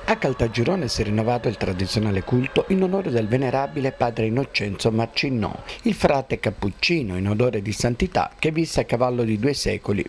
A Caltagirone si è rinnovato il tradizionale culto in onore del venerabile padre Innocenzo Marcinnò, il frate cappuccino in odore di santità che visse a cavallo di 2 secoli,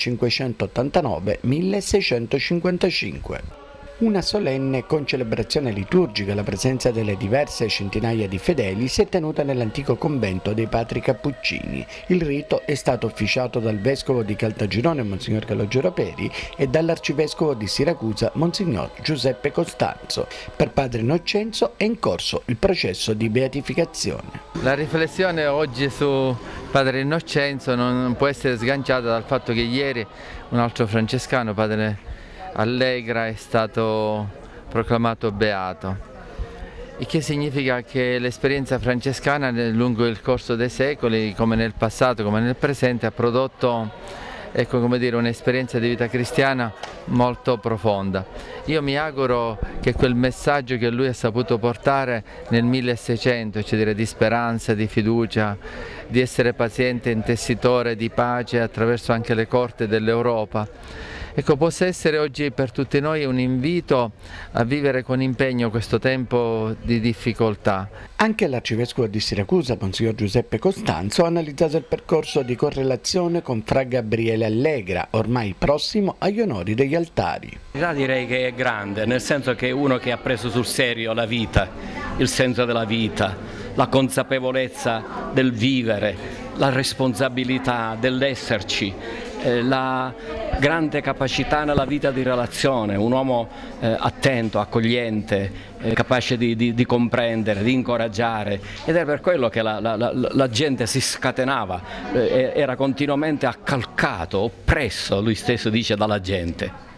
1589-1655. Una solenne concelebrazione liturgica alla presenza delle diverse centinaia di fedeli si è tenuta nell'antico convento dei Padri Cappuccini. Il rito è stato officiato dal vescovo di Caltagirone, Monsignor Calogero Peri, e dall'arcivescovo di Siracusa, Monsignor Giuseppe Costanzo. Per padre Innocenzo è in corso il processo di beatificazione. La riflessione oggi su padre Innocenzo non può essere sganciata dal fatto che ieri un altro francescano, padre Allegra, è stato proclamato beato, il che significa che l'esperienza francescana lungo il corso dei secoli, come nel passato come nel presente, ha prodotto un'esperienza di vita cristiana molto profonda. Io mi auguro che quel messaggio che lui ha saputo portare nel 1600, cioè di speranza, di fiducia, di essere paziente intessitore di pace attraverso anche le corte dell'Europa, possa essere oggi per tutti noi un invito a vivere con impegno questo tempo di difficoltà. Anche l'arcivescovo di Siracusa, Monsignor Giuseppe Costanzo, ha analizzato il percorso di correlazione con Fra Gabriele Allegra, ormai prossimo agli onori degli altari. Direi che è grande, nel senso che è uno che ha preso sul serio la vita, il senso della vita, la consapevolezza del vivere, la responsabilità dell'esserci, la grande capacità nella vita di relazione, un uomo attento, accogliente, capace di comprendere, di incoraggiare, ed è per quello che la gente si scatenava, era continuamente accalcato, oppresso, lui stesso dice, dalla gente.